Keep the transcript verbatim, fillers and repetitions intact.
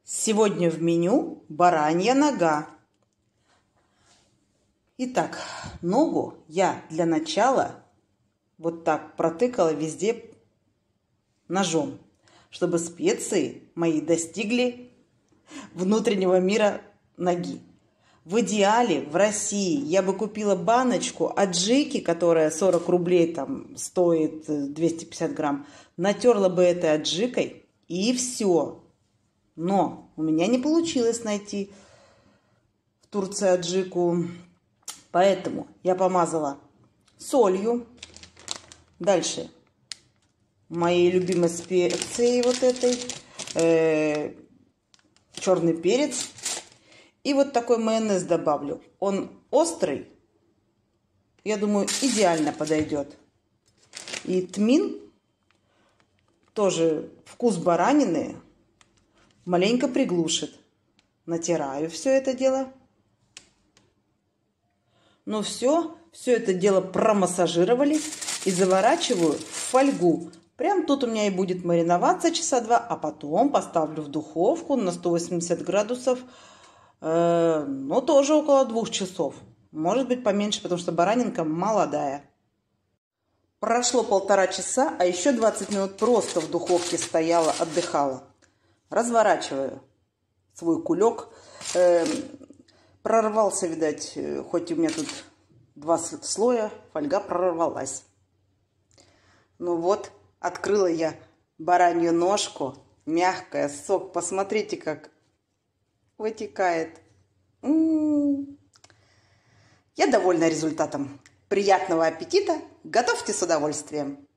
Сегодня в меню баранья нога. Итак, ногу я для начала вот так протыкала везде ножом, чтобы специи мои достигли внутреннего мира ноги. В идеале в России я бы купила баночку аджики, которая сорок рублей там стоит, двести пятьдесят грамм, натерла бы этой аджикой и все. Но у меня не получилось найти в Турции аджику, поэтому я помазала солью. Дальше моей любимой специей вот этой, э, черный перец. И вот такой майонез добавлю. Он острый, я думаю, идеально подойдет. И тмин, тоже вкус баранины, маленько приглушит. Натираю все это дело. Ну все, все это дело промассажировали и заворачиваю в фольгу. Прям тут у меня и будет мариноваться часа два, а потом поставлю в духовку на сто восемьдесят градусов, э, ну тоже около двух часов. Может быть поменьше, потому что баранинка молодая. Прошло полтора часа, а еще двадцать минут просто в духовке стояла, отдыхала. Разворачиваю свой кулек. Э, прорвался, видать, хоть у меня тут два слоя, фольга прорвалась. Ну вот, открыла я баранью ножку, мягкая, сок. Посмотрите, как вытекает. М-м-м. Я довольна результатом. Приятного аппетита. Готовьте с удовольствием.